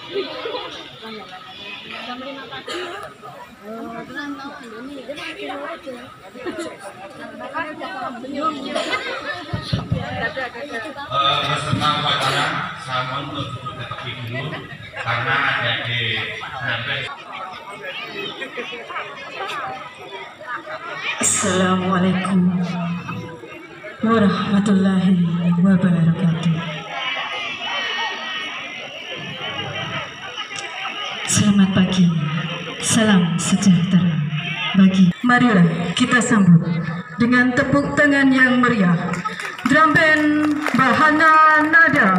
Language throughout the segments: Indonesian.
Jam 5 pagi. Tenang tahu ini dia masih aja. Peserta upacara saya mohon untuk duduk tepi dulu karena ada di samping. Assalamualaikum warahmatullahi wabarakatuh. Selamat pagi, salam sejahtera bagi. Marilah kita sambut dengan tepuk tangan yang meriah drum band Bahana Nada.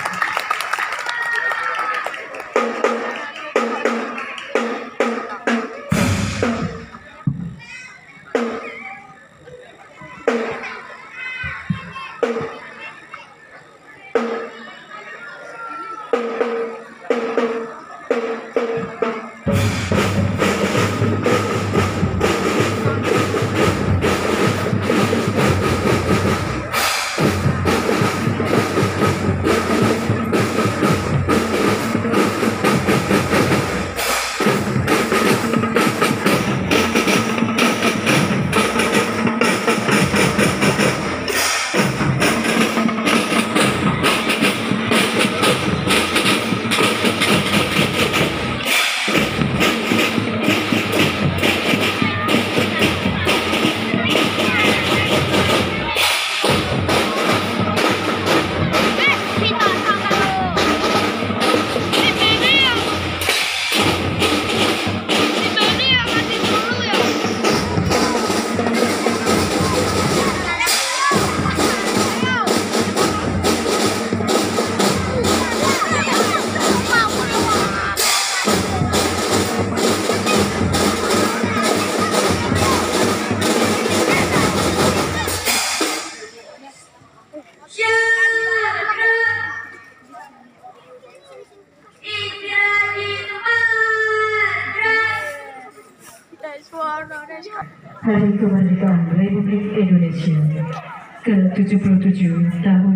Hari Kemerdekaan Republik Indonesia ke-77 tahun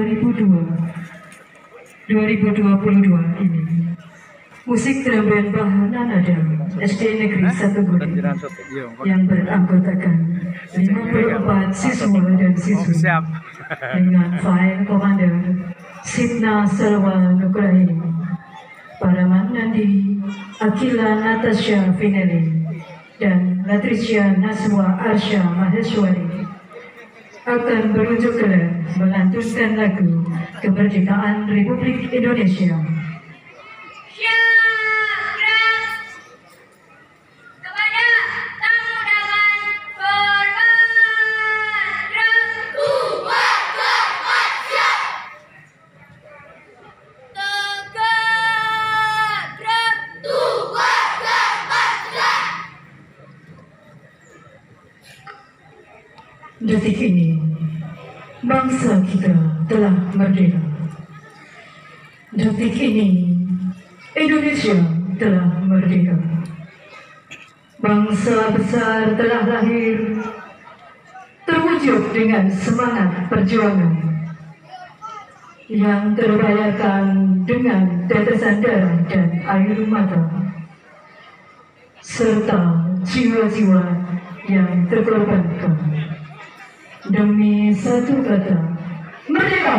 2022 ini. Musik drum band Bahana Nada SD Negeri 1 Gundih yang beranggotakan 54 siswa dan siswi dengan file komander Sidna Salwa Nugraini, Paraman Nandi, Akila Natasha Finelli, dan Latricia Naswa Arsha Maheswari akan berunjuk keras melantunkan lagu Kemerdekaan Republik Indonesia. Detik ini, bangsa kita telah merdeka. Detik ini, Indonesia telah merdeka. Bangsa besar telah lahir, terwujud dengan semangat perjuangan yang terbayarkan dengan tetesan darah dan air mata, serta jiwa-jiwa yang terkorbankan demi satu kata, merdeka.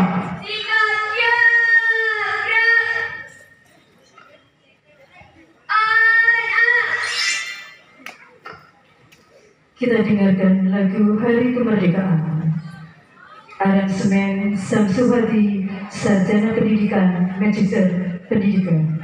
Kita dengarkan lagu Hari Kemerdekaan, aransemen Samsuwati, Sarjana Pendidikan, Magister Pendidikan.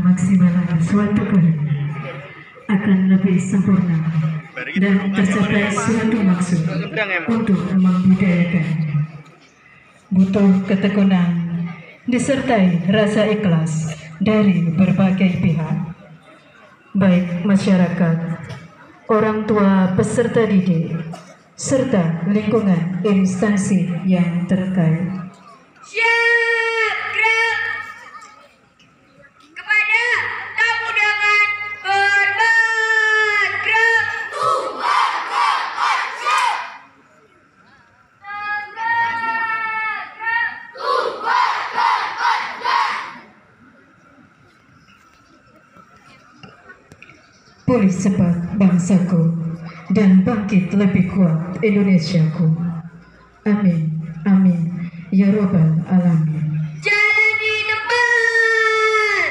memaksimalkan suatu karya akan lebih sempurna dan tercapai suatu maksud untuk membudidayakannya. Butuh ketekunan disertai rasa ikhlas dari berbagai pihak, baik masyarakat, orang tua peserta didik, serta lingkungan instansi yang terkait. Siap, gerak. Kepada tamu dengan hormat, gerak. Pulih cepat bangsaku dan bangkit lebih kuat Indonesiaku. Amin, amin, ya robbal alamin. Jalan di depan.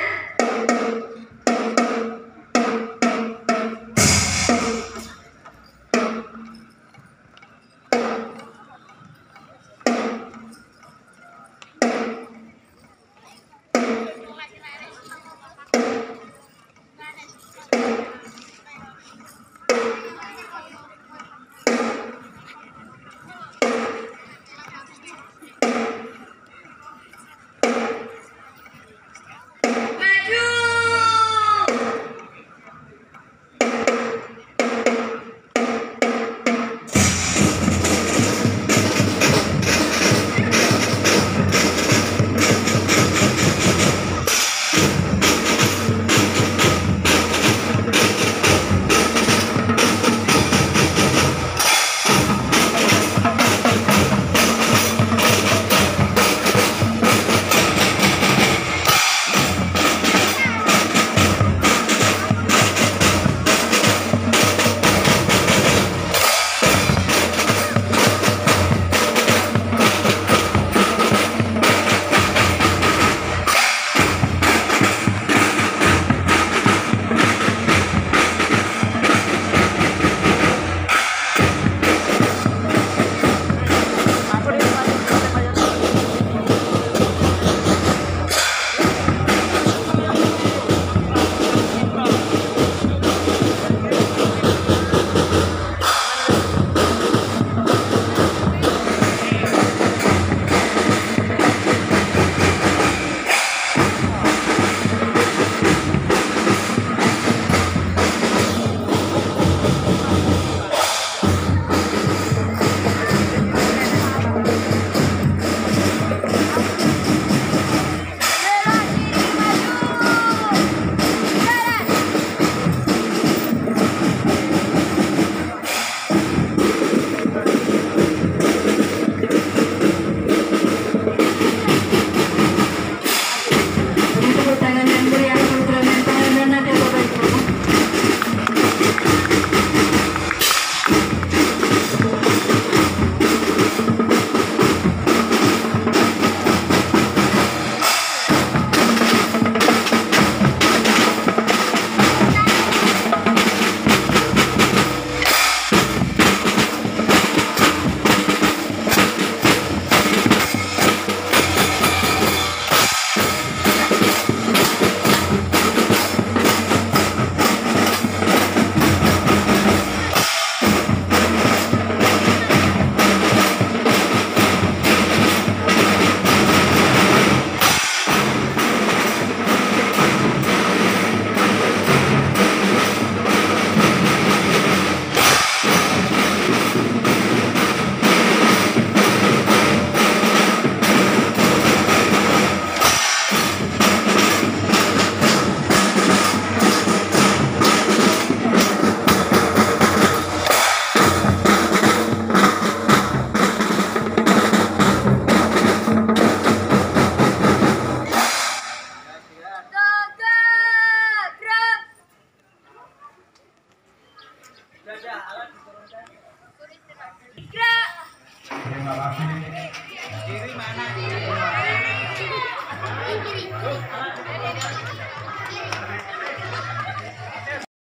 Terima kasih.